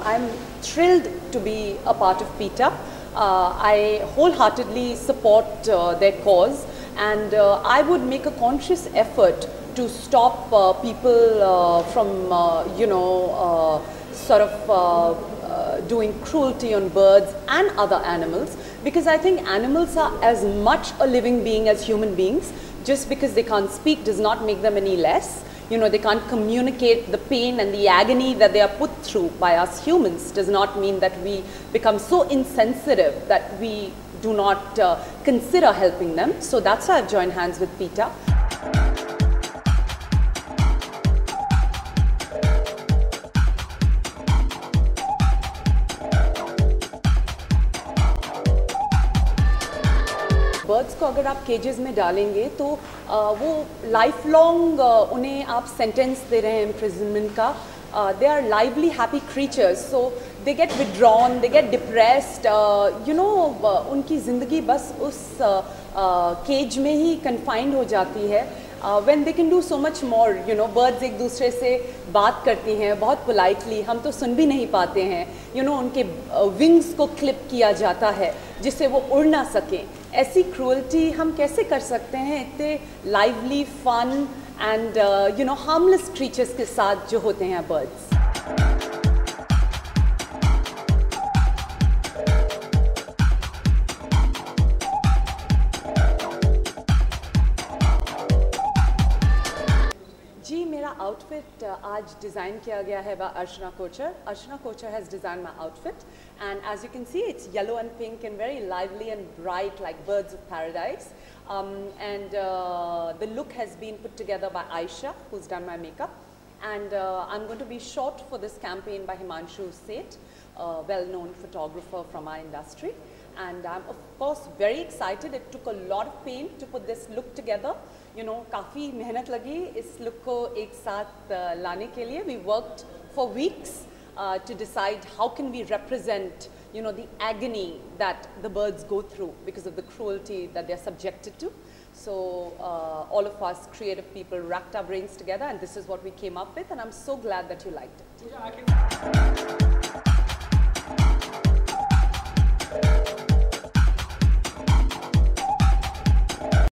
I'm thrilled to be a part of PETA. I wholeheartedly support their cause, and I would make a conscious effort to stop people from, doing cruelty on birds and other animals, because I think animals are as much a living being as human beings. Just because they can't speak does not make them any less. They can't communicate the pain and the agony that they are put through by us humans. Does not mean that we become so insensitive that we do not consider helping them. So that's why I've joined hands with PETA. Birds को अगर आप केजेस में डालेंगे तो वो life long उन्हें आप sentence दे रहे हैं इम्प्रिजनमेंट का. They are lively happy creatures, so they get withdrawn, they get depressed. उनकी ज़िंदगी बस उस केज में ही कन्फाइंड हो जाती है. when they can do so much more, birds एक दूसरे से बात करती हैं बहुत पोलाइटली, हम तो सुन भी नहीं पाते हैं. उनके विंग्स को क्लिप किया जाता है जिससे वो उड़ ना सकें. ऐसी क्रूअल्टी हम कैसे कर सकते हैं इतने lively, fun and harmless creatures के साथ जो होते हैं बर्ड्स. जी, मेरा आउटफिट आज डिज़ाइन किया गया है by Archana Kochhar. Archana Kochhar has designed my outfit, and as you can see, it's yellow and pink and very lively and bright like birds of paradise. And the look has been put together by Aisha, who's done my makeup. And I'm going to be shot for this campaign by Himanshu Seth, a well-known photographer from our industry. And I'm of course very excited. It took a lot of pain to put this look together. काफ़ी मेहनत लगी इस look को एक साथ लाने के लिए. We worked for weeks to decide how can we represent, the agony that the birds go through because of the cruelty that they're subjected to. So all of us creative people racked our brains together, and this is what we came up with, and I'm so glad that you liked it.